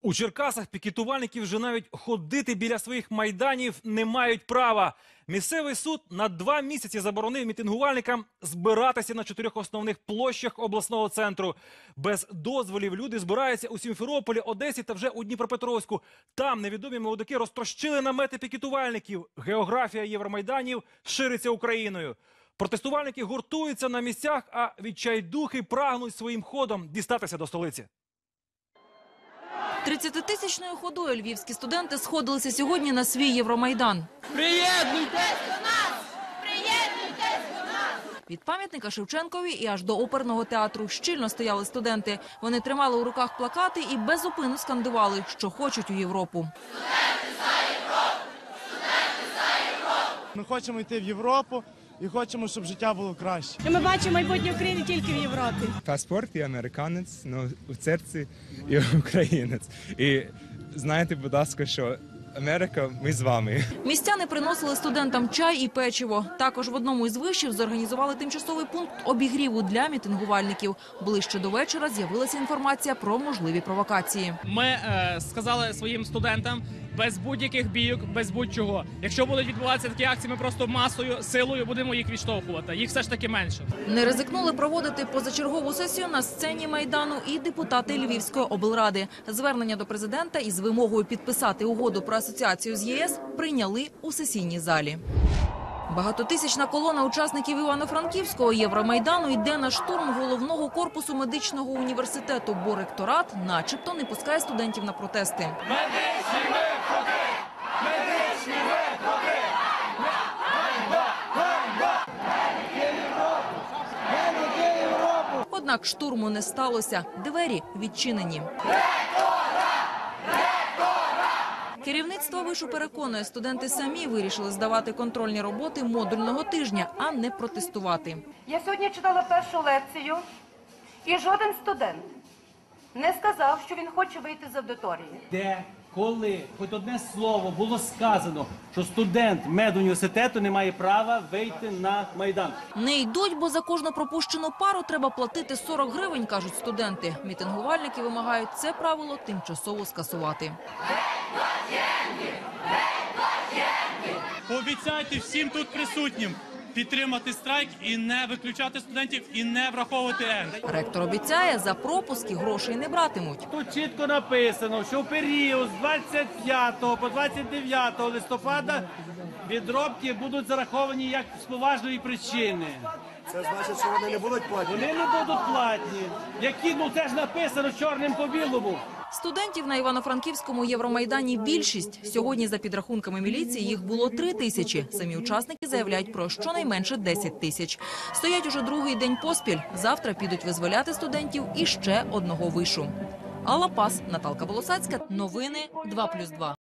У Черкасах пікетувальники вже навіть ходити біля своїх майданів не мають права. Місцевий суд на 2 місяці заборонив мітингувальникам збиратися на 4 основних площах обласного центру. Без дозволів люди збираються у Сімферополі, Одесі та вже у Дніпропетровську. Там невідомі молодики розтрощили намети пікетувальників. Географія Євромайданів шириться Україною. Протестувальники гуртуються на місцях, а відчайдухи прагнуть своїм ходом дістатися до столиці. 30-тисячною ходою львівські студенти сходилися сьогодні на свій Євромайдан. Приєднуйтесь до нас! Приєднуйтесь до нас! Від пам'ятника Шевченкові і аж до оперного театру щільно стояли студенти. Вони тримали у руках плакати і без зупину скандували, що хочуть у Європу. Студенти за Європу! Студенти за Європу! Ми хочемо йти в Європу і хочемо, щоб життя було краще. Ми бачимо майбутнє України тільки в Європі. Паспорт і американець, але у серці і українець. І знаєте, будь ласка, що Америка, ми з вами. Містяни приносили студентам чай і печиво. Також в одному із вишів зорганізували тимчасовий пункт обігріву для мітингувальників. Ближче до вечора з'явилася інформація про можливі провокації. Ми сказали своїм студентам без будь-яких бійок, без будь-чого. Якщо будуть відбуватися такі акції, ми просто масою, силою будемо їх відштовхувати. Їх все ж таки менше. Не ризикнули проводити позачергову сесію на сцені Майдану і депутати Львівської облради. Звернення до президента із вимогою підписати угоду про асоціацію з ЄС прийняли у сесійній залі. Багатотисячна колона учасників Івано-Франківського Євромайдану йде на штурм головного корпусу медичного університету, бо ректорат начебто не пускає студентів на протести. Медичні виходи! Медичні виходи! Однак штурму не сталося. Двері відчинені. Керівництво вишу переконує, студенти самі вирішили здавати контрольні роботи модульного тижня, а не протестувати. Я сьогодні читала першу лекцію, і жоден студент не сказав, що він хоче вийти з аудиторії. Де, коли, хоч одне слово було сказано, що студент медуніверситету не має права вийти на Майдан? Не йдуть, бо за кожну пропущену пару треба платити 40 гривень, кажуть студенти. Мітингувальники вимагають це правило тимчасово скасувати. Пообіцяйте всім тут присутнім підтримати страйк і не виключати студентів, і не враховувати ЕН. Ректор обіцяє, за пропуски грошей не братимуть. Тут чітко написано, що в період з 25 по 29 листопада відробки будуть зараховані як з поважної причини. Це значить, що вони не будуть платні? Вони не будуть платні. Які, це ж написано чорним по білому. Студентів на Івано-Франківському Євромайдані більшість. Сьогодні, за підрахунками міліції, їх було 3 тисячі. Самі учасники заявляють про щонайменше 10 тисяч. Стоять уже другий день поспіль. Завтра підуть визволяти студентів і ще одного вишу. Алла Пас, Наталка Волосацька. Новини 2+2.